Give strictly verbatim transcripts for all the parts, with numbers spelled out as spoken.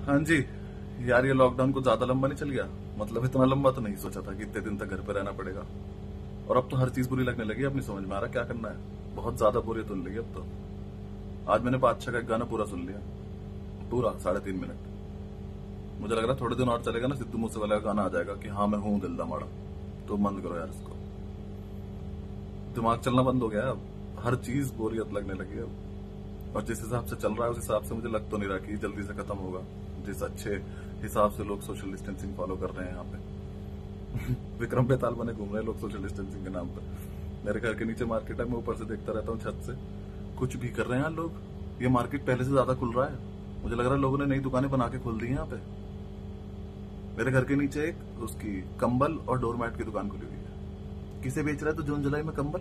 हाँ जी। यार ये लॉकडाउन को ज्यादा लंबा नहीं चल गया? मतलब इतना लंबा तो नहीं सोचा था कि इतने दिन तक घर पे रहना पड़ेगा। और अब तो हर चीज बुरी लगने लगी। अब नहीं समझ में आ रहा क्या करना है। बहुत ज्यादा बोरियत होने लगी अब तो। आज मैंने बादशाह का एक गाना पूरा सुन लिया, पूरा साढ़े तीन मिनट। मुझे लग रहा है थोड़े दिन और चलेगा ना, सिद्धू मूसेवाला का गाना आ जाएगा कि हाँ मैं हूं दिल दा माड़ा। तो बंद करो यार इसको। दिमाग चलना बंद हो गया है अब। हर चीज बोरियत लगने लगी है अब। और जिस हिसाब से चल रहा है उस हिसाब से मुझे लग तो नहीं रहा कि जल्दी से खत्म होगा। जिस अच्छे हिसाब से लोग सोशल डिस्टेंसिंग फॉलो कर रहे हैं यहाँ पे विक्रम बेताल बने घूम रहे हैं लोग सोशल डिस्टेंसिंग के नाम पे। मेरे घर के नीचे मार्केट है, मैं ऊपर से देखता रहता हूँ छत से। कुछ भी कर रहे हैं लोग। ये मार्केट पहले से ज्यादा खुल रहा है। मुझे लग रहा है लोगों ने नई दुकानें बना के खोल दी है यहाँ पे। मेरे घर के नीचे एक उसकी कंबल और डोरमैट की दुकान खुली हुई है। किसे बेच रहा है तो जून जुलाई में कंबल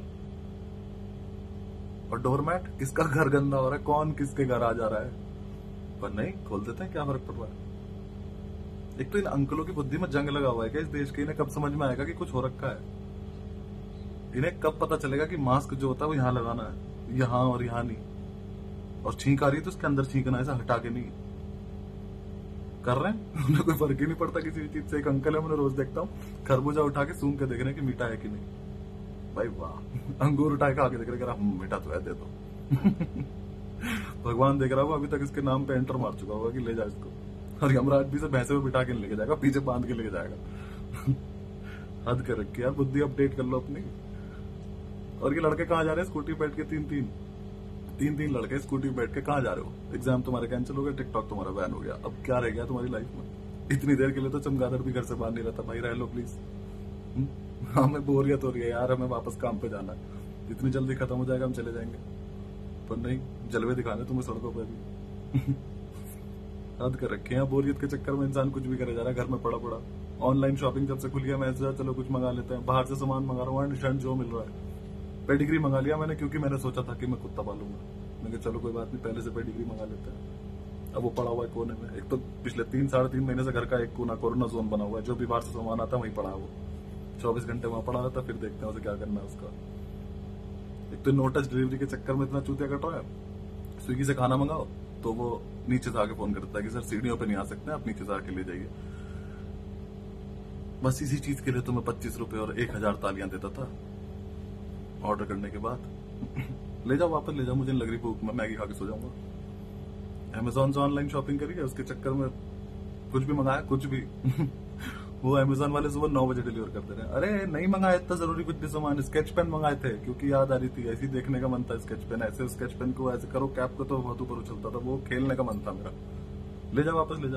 और डोरमैट? किसका घर गंदा हो रहा है, कौन किसके घर आ जा रहा है? पर नहीं, खोल देते हैं, क्या फर्क पड़ रहा है। एक तो इन अंकलों की बुद्धि में जंग लगा हुआ है क्या इस देश के? इन्हें कब समझ में आएगा कि कुछ हो रखा है? इन्हें कब पता चलेगा कि मास्क जो होता है वो यहाँ लगाना है, यहाँ और यहाँ नहीं। और छींक आ रही है तो उसके अंदर छींकना है, ऐसा हटा के नहीं। कर रहे हैं उन्हें कोई फर्क ही नहीं पड़ता किसी भी चीज से। एक अंकल है, मैंने रोज देखता हूँ, खरबूजा उठा के सूंघ के देख रहे हैं कि मीठा है कि नहीं। भाई वाह। अंगूर उठा के आगे देख रहे हैं, मीठा तो है, दे दो भगवान देख रहा होगा, अभी तक इसके नाम पे एंटर मार चुका होगा कि ले जा इसको। और यमराज भी से भैंसे में बिठा के लेके जाएगा, पीछे बांध के लेके जाएगा हद कर रखी यार, बुद्धि अपडेट कर लो अपनी। और ये लड़के कहाँ जा रहे हैं स्कूटी बैठ के? तीन तीन तीन तीन लड़के स्कूटी बैठ के कहाँ जा रहे हो? एग्जाम तुम्हारे कैंसिल हो गए, टिकटॉक तुम्हारा बैन हो गया, अब क्या रह गया तुम्हारी लाइफ में? इतनी देर के लिए तो चमगादड़ भी घर से बाहर नहीं रहता। भाई रह लो प्लीज। हमें बोरियत हो रही है यार, हमें वापस काम पे जाना है। जितनी जल्दी खत्म हो जाएगा हम चले जाएंगे। पर नहीं, जलवे दिखाने तुम्हें सड़कों पर भी हद कर रखे हैं। बोरियत के चक्कर में इंसान कुछ भी करे जा रहा है, घर में पड़ा पड़ा। ऑनलाइन शॉपिंग जब से खुल गया, मैं चलो कुछ मंगा लेते हैं। बाहर से सामान मंगा रहा हूँ, शर्ट जो मिल रहा है। पेडिग्री मंगा लिया मैंने, क्योंकि मैंने सोचा था कि मैं कुत्ता पालूंगा। मैंने कहा चलो कोई बात नहीं, पहले से पेडिग्री मंगा लेते हैं। अब वो पड़ा हुआ है कोने में। एक तो पिछले तीन साढ़े तीन महीने से घर का एक कोना कोरोना जोन बना हुआ है। जो भी बाहर से सामान आता है वहीं पड़ा है वो। चौबीस घंटे वहां पड़ा रहता, फिर देखते हैं उसे क्या करना है उसका। एक तो नो टच डिलीवरी के चक्कर में इतना चूतिया कट रहा है। स्विगी से खाना मंगाओ तो वो नीचे से आके फोन करता है कि सर सीढ़ियों पे नहीं आ सकते, आप नीचे से आके ले जाइए। बस इसी चीज के लिए तो मैं पच्चीस रुपए और एक हजार तालियां देता था ऑर्डर करने के बाद। ले जाओ वापस ले जाओ, मुझे लग रही भूख, मैं मैगी खा के सो जाऊंगा। अमेजोन से ऑनलाइन शॉपिंग करी है, उसके चक्कर में कुछ भी मंगाया, कुछ भी वो अमेजोन वाले सुबह नौ बजे डिलीवर कर दे रहे हैं। अरे नहीं मंगाया इतना जरूरी कुछ भी सामान। स्केच पेन मंगाए थे क्योंकि याद आ रही थी, ऐसी देखने का मन था स्केच पेन। ऐसे स्केच पेन को ऐसे करो, कैप को तो बहुत ऊपर उछलता था, वो खेलने का मन था मेरा। ले जा वापस ले जा।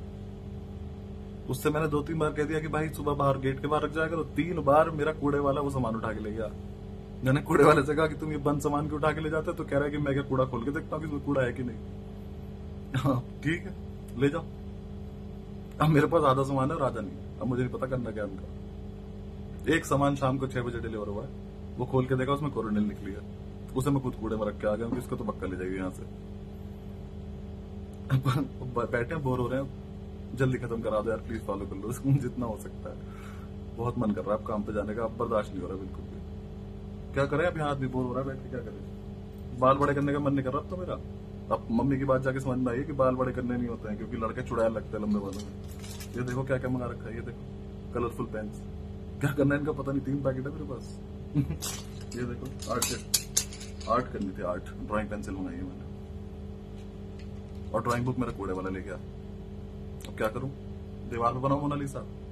उससे मैंने दो तीन बार कह दिया कि भाई सुबह बाहर गेट के बाहर रख जाया करो। तीन बार मेरा कूड़े वाला वो सामान उठा के ले गया। मैंने कूड़े वाले से कहा कि तुम ये बंद सामान क्यों उठा के ले जाते हो? तो कह रहा है कि मैं क्या कूड़ा खोल के देखता हूँ कि इसमें कूड़ा है कि नहीं। हाँ ठीक है, ले जाओ। अब मेरे पास आधा सामान है और आधा नहीं। अब मुझे नहीं पता करना क्या उनका। एक सामान शाम को छह बजे डिलीवर हुआ है, वो खोल के देखा उसमें कोरोनिल निकली है। उसे मैं खुद कूड़े में रख के आ गया, इसको तो पक्का ले जाएगी यहाँ से। बैठे हैं, बोर हो रहे हैं, जल्दी खत्म करा दो यार प्लीज, फॉलो कर लो जितना हो सकता है। बहुत मन कर रहा है अब काम पे जाने का, अब बर्दाश्त नहीं हो रहा बिल्कुल भी। क्या करे, अब यहाँ आदमी बोर हो रहा है बैठ के, क्या करे। बाल बड़े करने का मन नहीं कर रहा अब तो मेरा। अब मम्मी की बात जाके समझ में आई कि बाल बड़े करने नहीं होते हैं, क्योंकि लड़के चुड़ैल लगते हैं लंबे बालों में। ये देखो क्या क्या मंगा रखा है, ये देखो कलरफुल पेन्स। क्या करना है इनका पता नहीं, तीन पैकेट है मेरे पास ये देखो आर्ट के आर्ट करनी थी, आर्ट ड्राइंग पेंसिल मंगाई है मैंने। और ड्राइंग बुक मेरा कूड़े वाला ले गया। अब क्या करूं, दीवार पे बनाऊं मोनालिसा?